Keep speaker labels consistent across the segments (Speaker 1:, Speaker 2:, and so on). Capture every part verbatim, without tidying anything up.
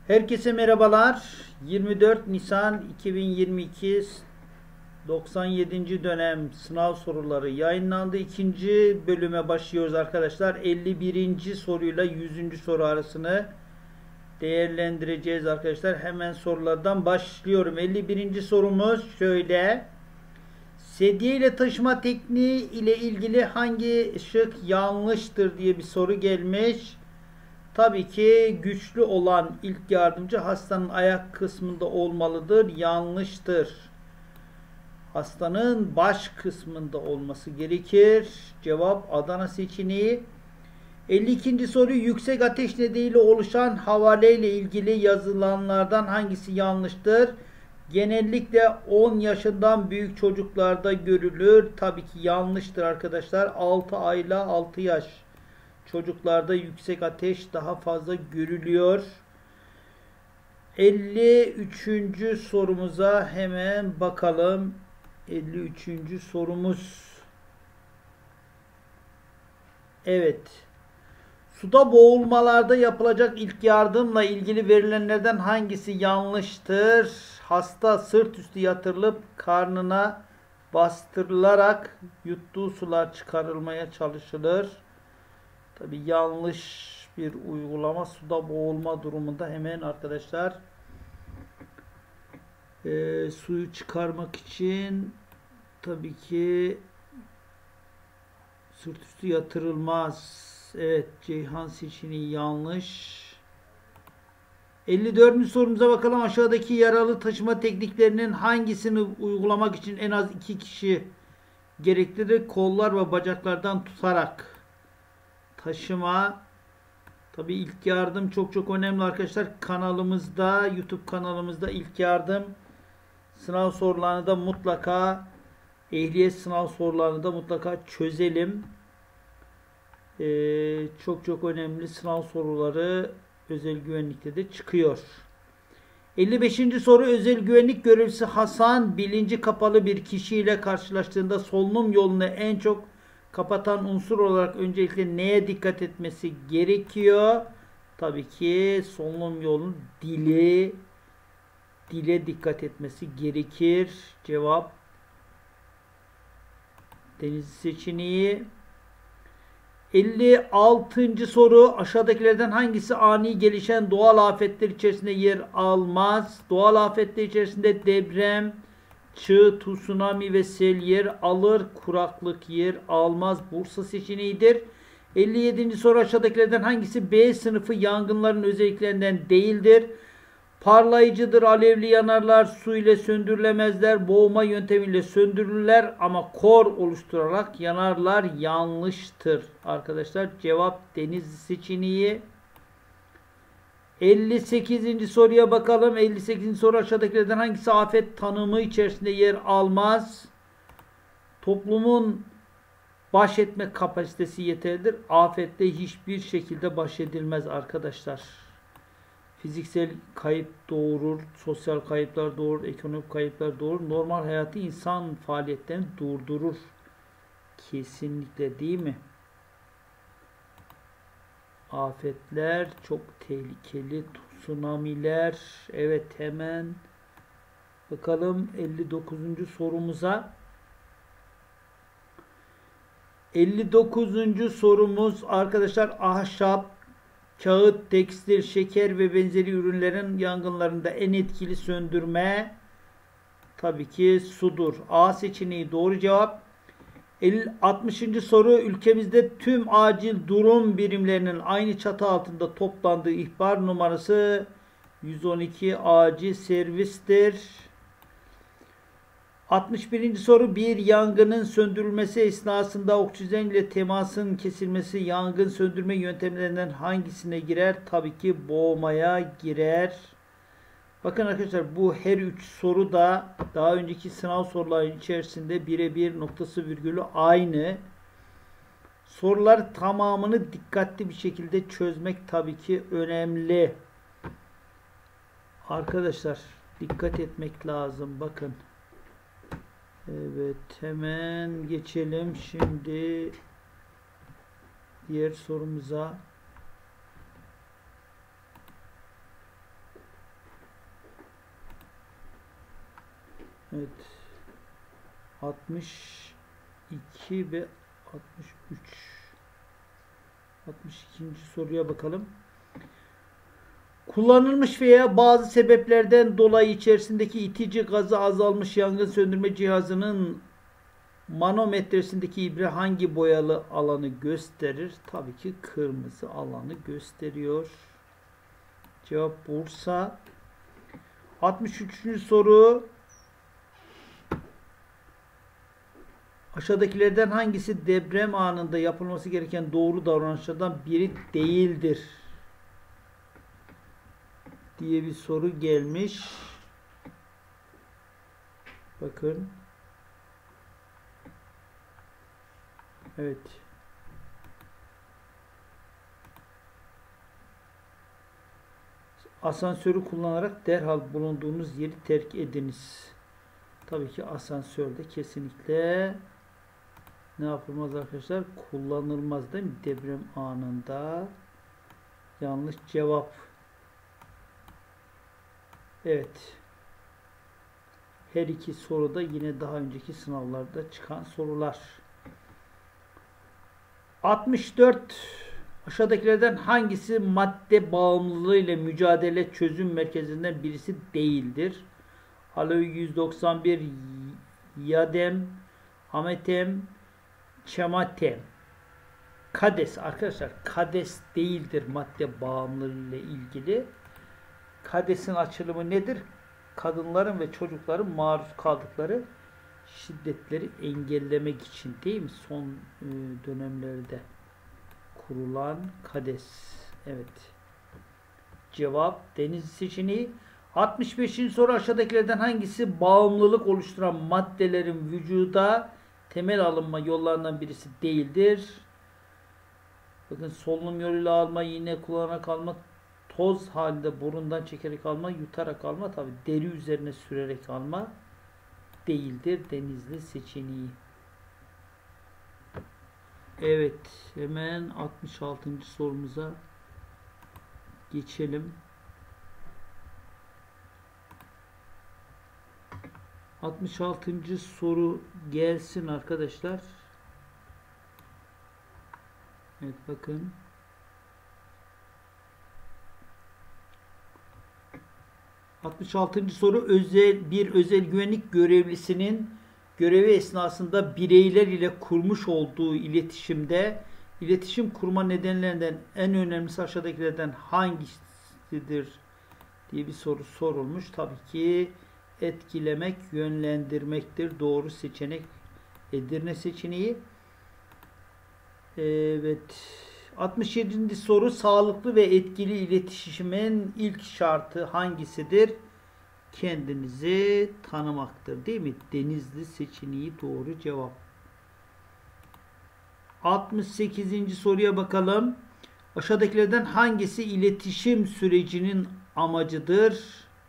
Speaker 1: Herkese merhabalar. yirmi dört Nisan iki bin yirmi iki doksan yedinci dönem sınav soruları yayınlandı. İkinci bölüme başlıyoruz arkadaşlar. elli birinci soruyla yüzüncü soru arasını değerlendireceğiz arkadaşlar. Hemen sorulardan başlıyorum. elli birinci sorumuz şöyle. Sedye ile taşıma tekniği ile ilgili hangi şık yanlıştır diye bir soru gelmiş. Tabii ki güçlü olan ilk yardımcı hastanın ayak kısmında olmalıdır. Yanlıştır. Hastanın baş kısmında olması gerekir. Cevap Adana seçeneği. elli ikinci soru, yüksek ateş nedeniyle oluşan havale ile ilgili yazılanlardan hangisi yanlıştır? Genellikle on yaşından büyük çocuklarda görülür. Tabii ki yanlıştır arkadaşlar. altı ayla altı yaş çocuklarda yüksek ateş daha fazla görülüyor. elli üçüncü sorumuza hemen bakalım. elli üçüncü sorumuz. Evet. Suda boğulmalarda yapılacak ilk yardımla ilgili verilenlerden hangisi yanlıştır? Hasta sırt üstü yatırılıp karnına bastırılarak yuttuğu sular çıkarılmaya çalışılır. Tabi yanlış bir uygulama. Suda boğulma durumunda hemen arkadaşlar e, suyu çıkarmak için tabii ki sırt üstü yatırılmaz. Evet, Ceyhan seçeneği yanlış. elli dördüncü sorumuza bakalım. Aşağıdaki yaralı taşıma tekniklerinin hangisini uygulamak için en az iki kişi gereklidir? Kollar ve bacaklardan tutarak taşıma. Tabii ilk yardım çok çok önemli arkadaşlar. Kanalımızda, YouTube kanalımızda ilk yardım sınav sorularını da mutlaka, ehliyet sınav sorularını da mutlaka çözelim. Ee, çok çok önemli sınav soruları özel güvenlikte de çıkıyor. elli beşinci soru, özel güvenlik görevlisi Hasan bilinci kapalı bir kişiyle karşılaştığında solunum yolunu en çok kapatan unsur olarak öncelikle neye dikkat etmesi gerekiyor? Tabii ki solunum yolunun dili, dile dikkat etmesi gerekir. Cevap Denizli seçeneği. elli altıncı soru, aşağıdakilerden hangisi ani gelişen doğal afetler içerisinde yer almaz? Doğal afetler içerisinde deprem, çığ, tsunami ve sel yer alır. Kuraklık yer almaz. Bursa seçeneğidir. elli yedinci soru, aşağıdakilerden hangisi B sınıfı yangınların özelliklerinden değildir? Parlayıcıdır, alevli yanarlar, su ile söndürülemezler, boğma yöntemiyle söndürülürler ama kor oluşturarak yanarlar. Yanlıştır arkadaşlar. Cevap Denizli seçeneği. elli sekizinci soruya bakalım. elli sekizinci soru, aşağıdakilerden hangisi afet tanımı içerisinde yer almaz? Toplumun baş etme kapasitesi yeterlidir. Afetle hiçbir şekilde baş edilmez arkadaşlar. Fiziksel kayıp doğurur, sosyal kayıplar doğurur, ekonomik kayıplar doğurur. Normal hayatı, insan faaliyetlerini durdurur. Kesinlikle, değil mi? Afetler çok tehlikeli. Tsunamiler. Evet, hemen bakalım elli dokuzuncu sorumuza. elli dokuzuncu sorumuz arkadaşlar, ahşap, kağıt, tekstil, şeker ve benzeri ürünlerin yangınlarında en etkili söndürme tabii ki sudur. A seçeneği doğru cevap. altmışıncı soru, ülkemizde tüm acil durum birimlerinin aynı çatı altında toplandığı ihbar numarası yüz on iki acil servistir. altmış birinci soru, bir yangının söndürülmesi esnasında oksijen ile temasın kesilmesi yangın söndürme yöntemlerinden hangisine girer? Tabii ki boğmaya girer. Bakın arkadaşlar, bu her üç soru da daha önceki sınav sorularının içerisinde birebir, noktası virgülü aynı. Sorular tamamını dikkatli bir şekilde çözmek tabii ki önemli. Arkadaşlar dikkat etmek lazım. Bakın. Evet, hemen geçelim şimdi diğer sorumuza. Evet. altmış iki ve altmış üç. altmış ikinci soruya bakalım. Kullanılmış veya bazı sebeplerden dolayı içerisindeki itici gazı azalmış yangın söndürme cihazının manometresindeki ibre hangi boyalı alanı gösterir? Tabii ki kırmızı alanı gösteriyor. Cevap Bursa. altmış üçüncü soru. Aşağıdakilerden hangisi deprem anında yapılması gereken doğru davranışlardan biri değildir? Diye bir soru gelmiş. Bakın. Evet. Asansörü kullanarak derhal bulunduğunuz yeri terk ediniz. Tabii ki asansörde kesinlikle ne yapılmaz arkadaşlar? Kullanılmaz değil mi? Deprem anında. Yanlış cevap. Evet. Her iki soruda yine daha önceki sınavlarda çıkan sorular. altmış dört. Aşağıdakilerden hangisi madde bağımlılığı ile mücadele çözüm merkezinden birisi değildir? Aloe yüz doksan bir, Yadem, Ametem, Çematem. Kades arkadaşlar. Kades değildir madde bağımlılığı ile ilgili. Kades'in açılımı nedir? Kadınların ve çocukların maruz kaldıkları şiddetleri engellemek için değil mi? Son e, dönemlerde kurulan Kades. Evet. Cevap Denizli seçeneği. altmış beşinci soru aşağıdakilerden hangisi bağımlılık oluşturan maddelerin vücuda temel alınma yollarından birisi değildir? Bakın solunum yoluyla alma, iğne kullanarak alma, toz halinde burundan çekerek alma, yutarak alma, tabi deri üzerine sürerek alma değildir. Denizli seçeneği. Evet, hemen altmış altıncı sorumuza geçelim. altmış altıncı soru gelsin arkadaşlar. Evet bakın. altmış altıncı soru özel bir özel güvenlik görevlisinin görevi esnasında bireyler ile kurmuş olduğu iletişimde iletişim kurma nedenlerinden en önemlisi aşağıdakilerden hangisidir diye bir soru sorulmuş. Tabii ki etkilemek, yönlendirmektir. Doğru seçenek Edirne seçeneği. Evet. altmış yedinci soru sağlıklı ve etkili iletişimin ilk şartı hangisidir? Kendinizi tanımaktır değil mi? Denizli seçeneği doğru cevap. altmış sekizinci soruya bakalım. Aşağıdakilerden hangisi iletişim sürecinin amacıdır?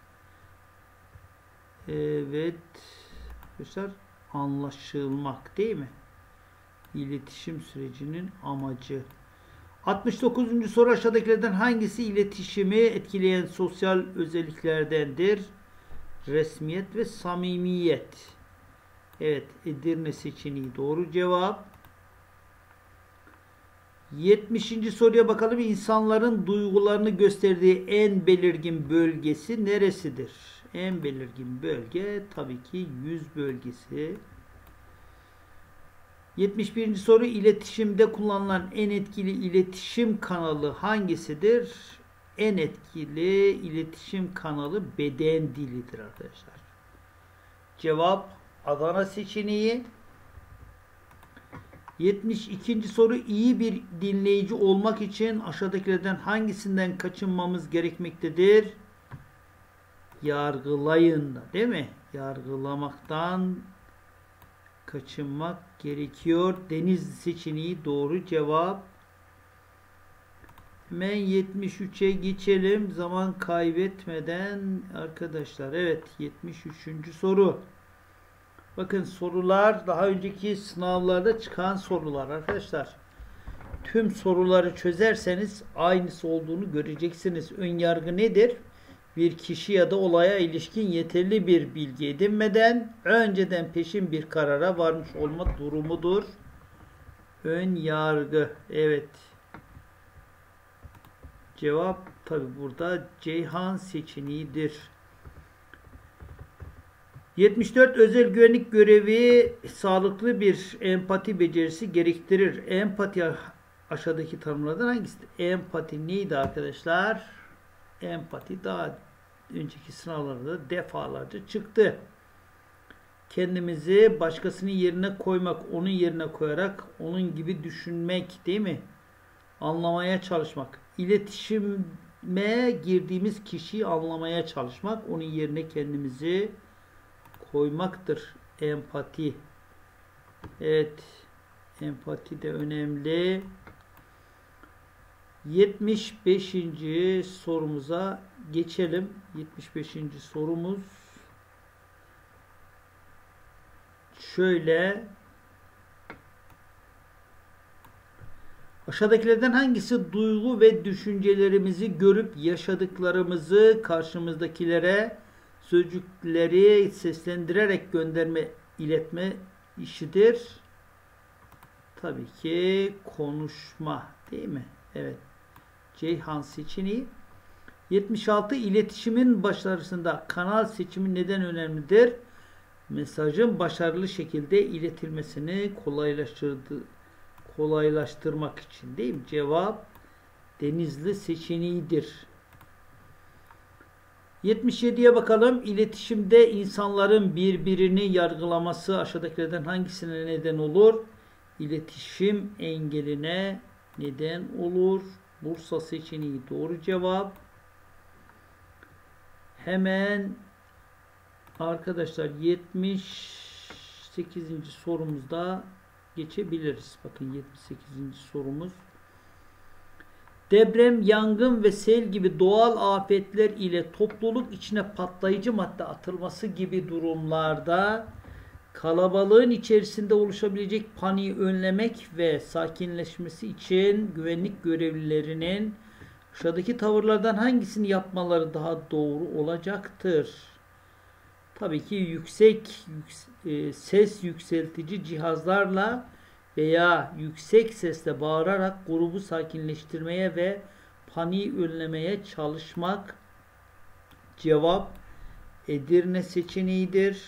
Speaker 1: Evet. Arkadaşlar anlaşılmak değil mi? İletişim sürecinin amacı. altmış dokuzuncu soru aşağıdakilerden hangisi iletişimi etkileyen sosyal özelliklerdendir? Resmiyet ve samimiyet. Evet, Edirne seçeneği doğru cevap. yetmişinci soruya bakalım. İnsanların duygularını gösterdiği en belirgin bölgesi neresidir? En belirgin bölge tabii ki yüz bölgesi. yetmiş birinci soru iletişimde kullanılan en etkili iletişim kanalı hangisidir? En etkili iletişim kanalı beden dilidir arkadaşlar. Cevap Adana seçeneği. yetmiş ikinci soru iyi bir dinleyici olmak için aşağıdakilerden hangisinden kaçınmamız gerekmektedir? Yargılayın da değil mi? Yargılamaktan kaçınmak gerekiyor. Denizli seçeneği doğru cevap. Hemen yetmiş üçe geçelim. Zaman kaybetmeden arkadaşlar. Evet, yetmiş üçüncü soru. Bakın sorular daha önceki sınavlarda çıkan sorular arkadaşlar. Tüm soruları çözerseniz aynısı olduğunu göreceksiniz. Ön yargı nedir? bir kişi ya da olaya ilişkin yeterli bir bilgi edinmeden önceden peşin bir karara varmış olma durumudur. Ön yargı. Evet. Cevap tabi burada Ceyhan seçeneğidir. yetmiş dört Özel güvenlik görevi sağlıklı bir empati becerisi gerektirir. Empati aşağıdaki tanımlardan hangisidir? Empati neydi arkadaşlar? Empati daha önceki sınavlarda defalarca çıktı. Kendimizi başkasının yerine koymak, onun yerine koyarak onun gibi düşünmek değil mi? Anlamaya çalışmak. İletişime girdiğimiz kişiyi anlamaya çalışmak, onun yerine kendimizi koymaktır. Empati. Evet. Empati de önemli. yetmiş beşinci sorumuza geçelim. yetmiş beşinci sorumuz şöyle. Aşağıdakilerden hangisi duygu ve düşüncelerimizi görüp yaşadıklarımızı karşımızdakilere sözcükleri seslendirerek gönderme, iletme işidir? Tabii ki konuşma değil mi? Evet. Ceyhan seçeneği. yetmiş altı İletişimin başarısında kanal seçimi neden önemlidir? Mesajın başarılı şekilde iletilmesini kolaylaştırdı, kolaylaştırmak için değil mi? Cevap Denizli seçeneğidir. yetmiş yediye bakalım. İletişimde insanların birbirini yargılaması aşağıdakilerden hangisine neden olur? İletişim engeline neden olur? Bursa seçeneği doğru cevap. Hemen arkadaşlar yetmiş sekizinci sorumuzda geçebiliriz. Bakın yetmiş sekizinci sorumuz. Deprem, yangın ve sel gibi doğal afetler ile topluluk içine patlayıcı madde atılması gibi durumlarda kalabalığın içerisinde oluşabilecek paniği önlemek ve sakinleşmesi için güvenlik görevlilerinin aşağıdaki tavırlardan hangisini yapmaları daha doğru olacaktır? Tabii ki yüksek e, ses yükseltici cihazlarla veya yüksek sesle bağırarak grubu sakinleştirmeye ve paniği önlemeye çalışmak. Cevap Edirne seçeneğidir.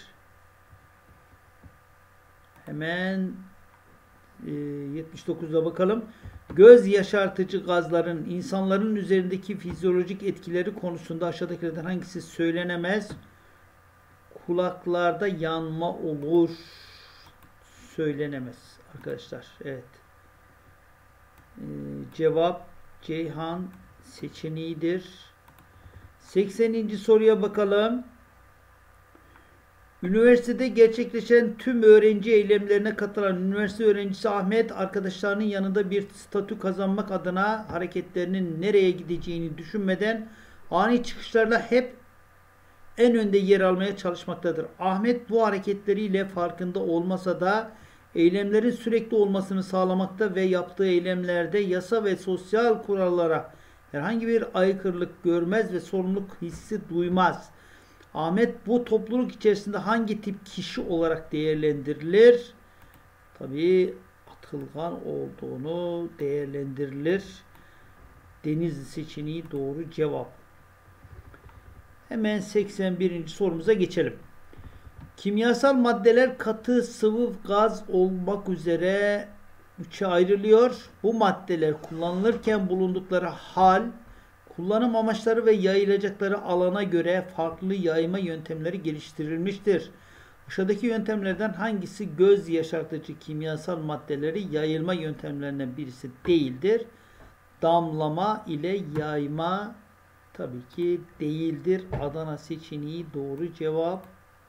Speaker 1: Hemen e, yetmiş dokuzda bakalım. Göz yaşartıcı gazların insanların üzerindeki fizyolojik etkileri konusunda aşağıdakilerden hangisi söylenemez? Kulaklarda yanma olur. Söylenemez arkadaşlar. Evet. Ee, cevap Ceyhan seçeneğidir. sekseninci soruya bakalım. Üniversitede gerçekleşen tüm öğrenci eylemlerine katılan üniversite öğrencisi Ahmet, arkadaşlarının yanında bir statü kazanmak adına hareketlerinin nereye gideceğini düşünmeden ani çıkışlarla hep en önde yer almaya çalışmaktadır. Ahmet bu hareketleriyle farkında olmasa da eylemlerin sürekli olmasını sağlamakta ve yaptığı eylemlerde yasa ve sosyal kurallara herhangi bir aykırılık görmez ve sorumluluk hissi duymaz. Ahmet bu topluluk içerisinde hangi tip kişi olarak değerlendirilir? Tabii atılgan olduğunu değerlendirilir. Denizli seçeneği doğru cevap. Hemen seksen birinci sorumuza geçelim. Kimyasal maddeler katı, sıvı, gaz olmak üzere üçe ayrılıyor. Bu maddeler kullanılırken bulundukları hal, kullanım amaçları ve yayılacakları alana göre farklı yayma yöntemleri geliştirilmiştir. Aşağıdaki yöntemlerden hangisi göz yaşartıcı kimyasal maddeleri yayılma yöntemlerinden birisi değildir? Damlama ile yayma tabii ki değildir. Adana seçeneği doğru cevap.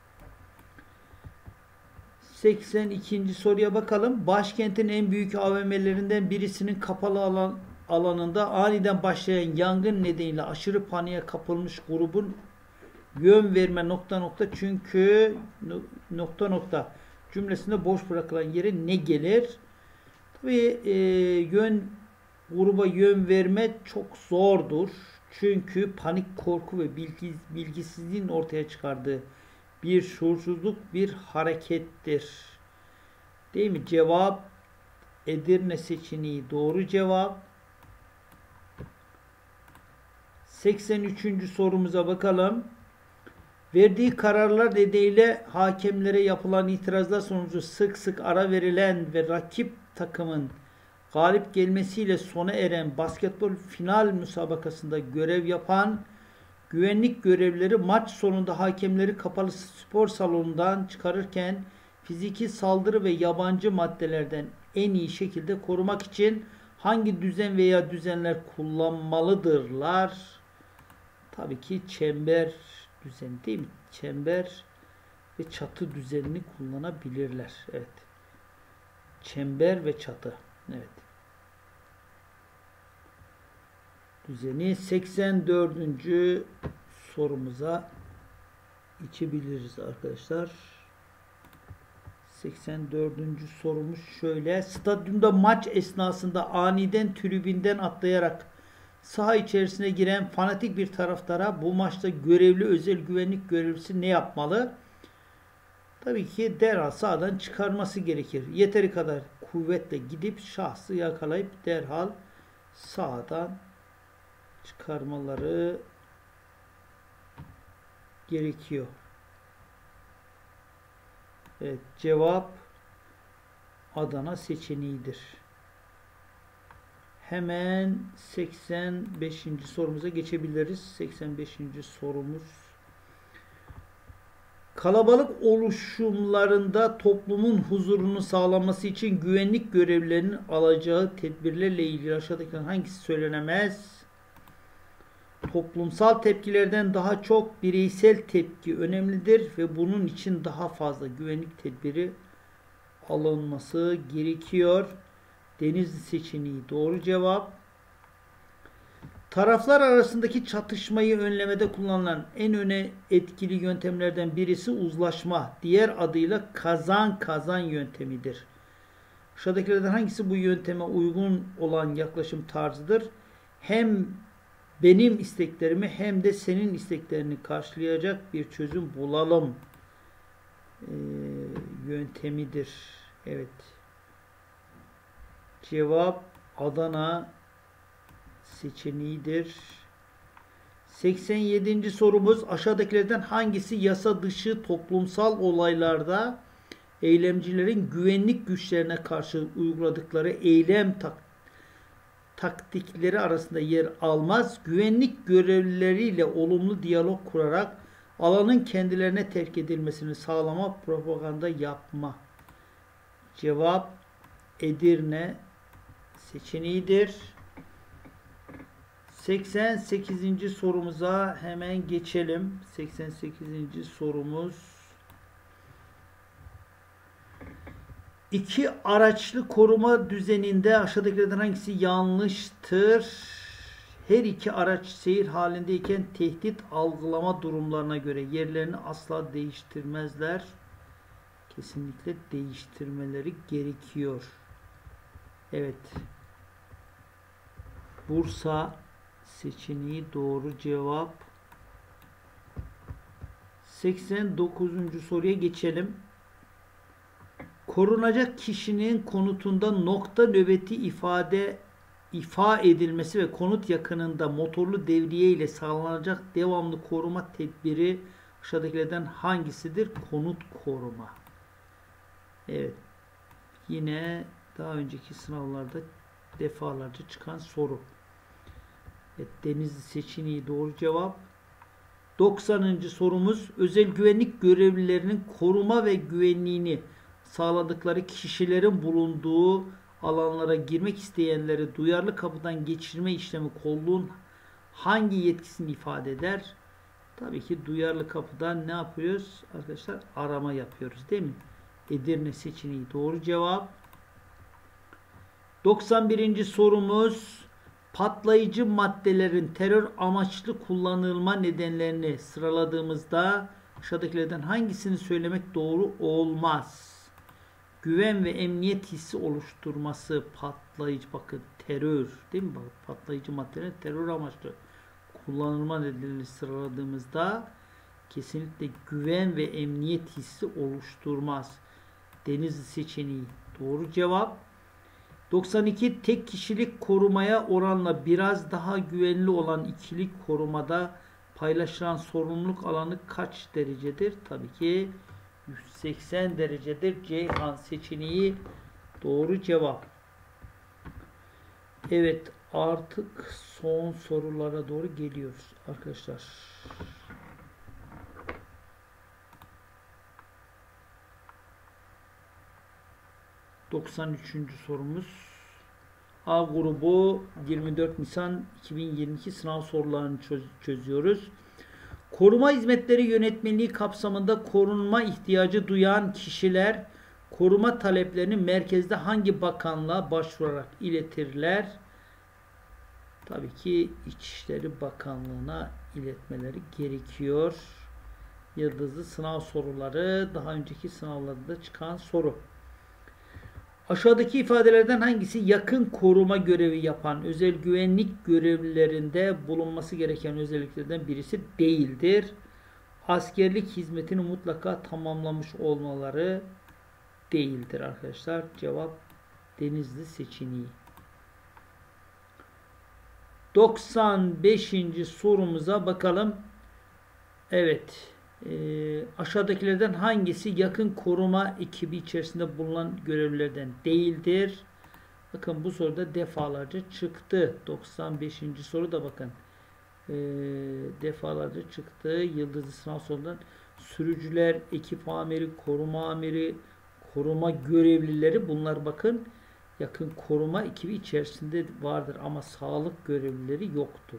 Speaker 1: seksen ikinci soruya bakalım. Başkentin en büyük A V M'lerinden birisinin kapalı alan alanında aniden başlayan yangın nedeniyle aşırı paniğe kapılmış grubun yön verme nokta nokta çünkü nokta nokta cümlesinde boş bırakılan yere ne gelir? Tabii e, yön gruba yön verme çok zordur. Çünkü panik, korku ve bilgi, bilgisizliğin ortaya çıkardığı bir şuursuzluk, bir harekettir. Değil mi? Cevap Edirne seçeneği doğru cevap. seksen üçüncü sorumuza bakalım. Verdiği kararlar nedeniyle hakemlere yapılan itirazlar sonucu sık sık ara verilen ve rakip takımın galip gelmesiyle sona eren basketbol final müsabakasında görev yapan güvenlik görevlileri maç sonunda hakemleri kapalı spor salonundan çıkarırken fiziki saldırı ve yabancı maddelerden en iyi şekilde korumak için hangi düzen veya düzenler kullanmalıdırlar? Tabii ki çember düzeni değil mi? Çember ve çatı düzenini kullanabilirler. Evet. Çember ve çatı. Evet. Düzeni seksen dördüncü sorumuza geçebiliriz arkadaşlar. seksen dördüncü sorumuz şöyle. Stadyumda maç esnasında aniden tribünden atlayarak saha içerisine giren fanatik bir taraftara bu maçta görevli özel güvenlik görevlisi ne yapmalı? Tabii ki derhal sahadan çıkarması gerekir. Yeteri kadar kuvvetle gidip şahsı yakalayıp derhal sahadan çıkarmaları gerekiyor. Evet, cevap Adana seçeneğidir. Hemen seksen beşinci sorumuza geçebiliriz. seksen beşinci sorumuz. Kalabalık oluşumlarında toplumun huzurunu sağlaması için güvenlik görevlilerinin alacağı tedbirlerle ilgili aşağıdakilerden hangisi söylenemez? Toplumsal tepkilerden daha çok bireysel tepki önemlidir ve bunun için daha fazla güvenlik tedbiri alınması gerekiyor. Denizli seçeneği doğru cevap. Taraflar arasındaki çatışmayı önlemede kullanılan en öne etkili yöntemlerden birisi uzlaşma. Diğer adıyla kazan kazan yöntemidir. Aşağıdakilerden hangisi bu yönteme uygun olan yaklaşım tarzıdır? Hem benim isteklerimi hem de senin isteklerini karşılayacak bir çözüm bulalım ee, yöntemidir. Evet. Cevap Adana seçeneğidir. seksen yedinci sorumuz aşağıdakilerden hangisi yasa dışı toplumsal olaylarda eylemcilerin güvenlik güçlerine karşı uyguladıkları eylem tak taktikleri arasında yer almaz? Güvenlik görevlileriyle olumlu diyalog kurarak alanın kendilerine terk edilmesini sağlama, propaganda yapma. Cevap Edirne seçeneğidir. seksen sekizinci sorumuza hemen geçelim. seksen sekizinci sorumuz. İki araçlı koruma düzeninde aşağıdakilerden hangisi yanlıştır? Her iki araç seyir halindeyken tehdit algılama durumlarına göre yerlerini asla değiştirmezler. Kesinlikle değiştirmeleri gerekiyor. Evet. Bursa seçeneği doğru cevap. seksen dokuzuncu soruya geçelim. Korunacak kişinin konutunda nokta nöbeti ifade ifa edilmesi ve konut yakınında motorlu devriye ile sağlanacak devamlı koruma tedbiri aşağıdakilerden hangisidir? Konut koruma. Evet. Yine daha önceki sınavlarda defalarca çıkan soru. Evet, Denizli seçeneği doğru cevap. doksanıncı sorumuz özel güvenlik görevlilerinin koruma ve güvenliğini sağladıkları kişilerin bulunduğu alanlara girmek isteyenleri duyarlı kapıdan geçirme işlemi kolluğun hangi yetkisini ifade eder? Tabii ki duyarlı kapıdan ne yapıyoruz? Arkadaşlar arama yapıyoruz değil mi? Edirne seçeneği doğru cevap. doksan birinci sorumuz patlayıcı maddelerin terör amaçlı kullanılma nedenlerini sıraladığımızda aşağıdakilerden hangisini söylemek doğru olmaz? Güven ve emniyet hissi oluşturması patlayıcı bakın terör değil mi? Patlayıcı maddelerin terör amaçlı kullanılma nedenini sıraladığımızda kesinlikle güven ve emniyet hissi oluşturmaz. Denizli seçeneği doğru cevap. doksan iki. Tek kişilik korumaya oranla biraz daha güvenli olan ikili korumada paylaşılan sorumluluk alanı kaç derecedir? Tabii ki yüz seksen derecedir. Ceyhan seçeneği doğru cevap. Evet, artık son sorulara doğru geliyoruz arkadaşlar. doksan üçüncü sorumuz. A grubu yirmi dört Nisan iki bin yirmi iki sınav sorularını çöz çözüyoruz. Koruma hizmetleri yönetmeliği kapsamında korunma ihtiyacı duyan kişiler koruma taleplerini merkezde hangi bakanlığa başvurarak iletirler? Tabii ki İçişleri Bakanlığı'na iletmeleri gerekiyor. Yıldızlı sınav soruları, daha önceki sınavlarda çıkan soru. Aşağıdaki ifadelerden hangisi yakın koruma görevi yapan özel güvenlik görevlilerinde bulunması gereken özelliklerden birisi değildir? Askerlik hizmetini mutlaka tamamlamış olmaları değildir arkadaşlar. Cevap Denizli seçeneği. doksan beşinci sorumuza bakalım. Evet. E, aşağıdakilerden hangisi yakın koruma ekibi içerisinde bulunan görevlilerden değildir? Bakın bu soruda defalarca çıktı. doksan beşinci soru da bakın. E, defalarca çıktı. Yıldızlı sınav sorularından sürücüler, ekip amiri, koruma amiri, koruma görevlileri, bunlar bakın yakın koruma ekibi içerisinde vardır ama sağlık görevlileri yoktur.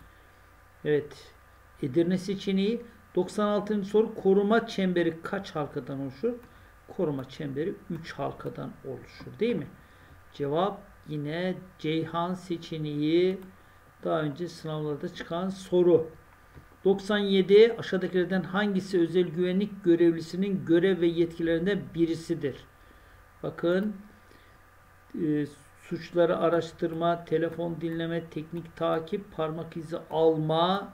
Speaker 1: Evet. Edirne seçeneği. doksan altıncı soru, koruma çemberi kaç halkadan oluşur? Koruma çemberi üç halkadan oluşur değil mi? Cevap yine Ceyhan seçeneği, daha önce sınavlarda çıkan soru. doksan yedi. Aşağıdakilerden hangisi özel güvenlik görevlisinin görev ve yetkilerinden birisidir? Bakın e, suçları araştırma, telefon dinleme, teknik takip, parmak izi alma,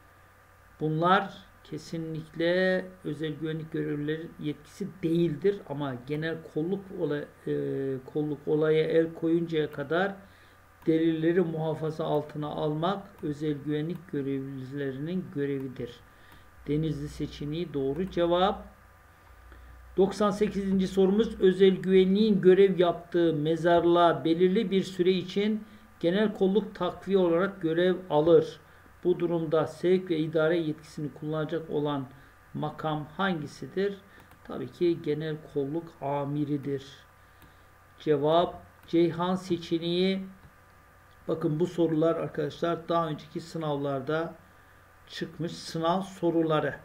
Speaker 1: bunlar kesinlikle özel güvenlik görevlileri yetkisi değildir ama genel kolluk olay, e, kolluk olaya el koyuncaya kadar delilleri muhafaza altına almak özel güvenlik görevlilerinin görevidir. Denizli seçeneği doğru cevap. doksan sekizinci sorumuz, özel güvenliğin görev yaptığı mezarlığa belirli bir süre için genel kolluk takviye olarak görev alır. Bu durumda sevk ve idare yetkisini kullanacak olan makam hangisidir? Tabii ki genel kolluk amiridir. Cevap Ceyhan seçeneği. Bakın bu sorular arkadaşlar daha önceki sınavlarda çıkmış sınav soruları.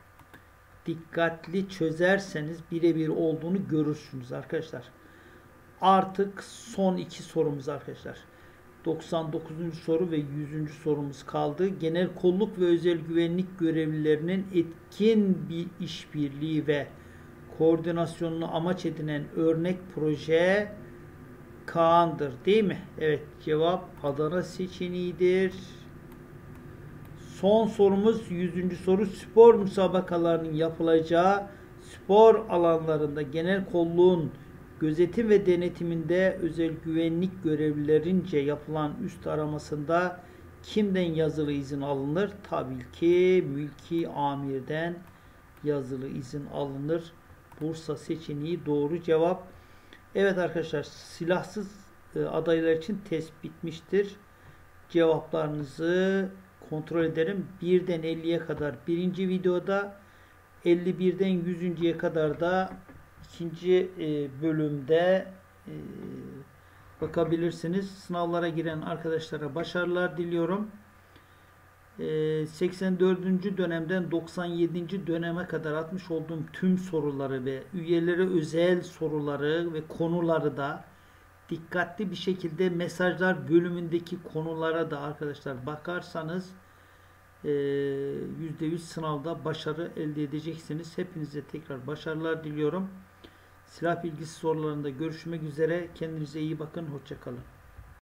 Speaker 1: Dikkatli çözerseniz birebir olduğunu görürsünüz arkadaşlar. Artık son iki sorumuz arkadaşlar. doksan dokuzuncu soru ve yüzüncü sorumuz kaldı. Genel kolluk ve özel güvenlik görevlilerinin etkin bir işbirliği ve koordinasyonunu amaç edinen örnek proje Kaan'dır değil mi? Evet, cevap Adana seçeneğidir. Son sorumuz yüzüncü soru, spor müsabakalarının yapılacağı spor alanlarında genel kolluğun gözetim ve denetiminde özel güvenlik görevlilerince yapılan üst aramasında kimden yazılı izin alınır? Tabii ki mülki amirden yazılı izin alınır. Bursa seçeneği doğru cevap. Evet arkadaşlar, silahsız adaylar için test bitmiştir. Cevaplarınızı kontrol ederim. birden elliye kadar birinci videoda, elli birden yüzüncüye kadar da ikinci bölümde bakabilirsiniz. Sınavlara giren arkadaşlara başarılar diliyorum. seksen dördüncü dönemden doksan yedinci döneme kadar atmış olduğum tüm soruları ve üyelere özel soruları ve konuları da dikkatli bir şekilde mesajlar bölümündeki konulara da arkadaşlar bakarsanız yüzde yüz sınavda başarı elde edeceksiniz. Hepinize tekrar başarılar diliyorum. Silah bilgisi sorularında görüşmek üzere. Kendinize iyi bakın. Hoşça kalın.